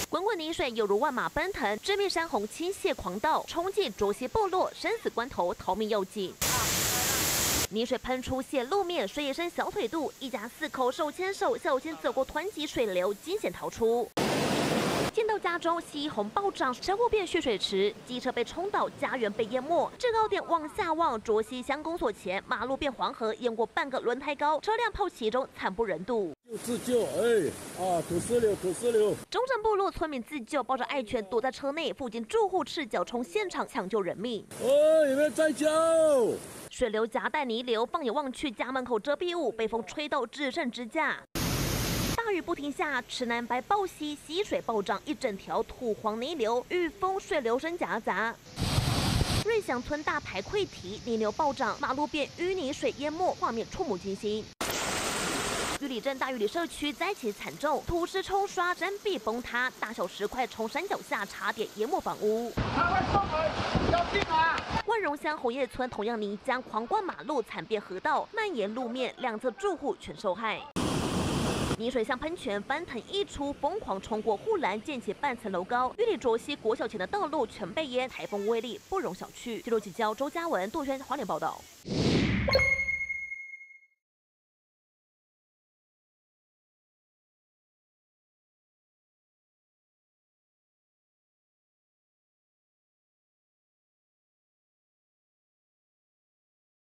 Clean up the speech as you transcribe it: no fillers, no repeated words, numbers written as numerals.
滚滚泥水犹如万马奔腾，致命山洪倾泻狂倒，冲进卓溪部落，生死关头逃命要紧。泥水喷出泄路面，水也剩小腿肚，一家4口手牵手小心走过湍急水流，惊险逃出。 见到家中溪洪暴涨，山户变蓄水池，机车被冲倒，家园被淹没。制高点往下望，卓溪乡公所前马路变黄河，淹过半个轮胎高，车辆泡其中，惨不忍睹。 自救，土石流。 中正部落村民自救，抱着爱犬躲在车内，附近住户赤脚冲现场抢救人命。 有没有在救？ 水流夹带泥流，放眼望去，家门口遮蔽物被风吹到只剩支架。 大雨不停下，池南白暴溪溪水暴涨，一整条土黄泥流，雨风水流声夹杂。瑞祥村大排溃堤，泥流暴涨，马路变淤泥水淹没，画面触目惊心。玉里镇大玉里社区灾情惨重，土石冲刷，山壁崩塌，大小石块从山脚下差点淹没房屋。 他会送人，要进来。 万荣乡红叶村同样泥浆狂灌马路，惨变河道，蔓延路面，两侧住户全受害。 泥水像喷泉翻腾溢出，疯狂冲过护栏，溅起半层楼高。玉里卓溪国小前的道路全被淹，台风威力不容小觑。记录起交周嘉文、杜轩华联报道。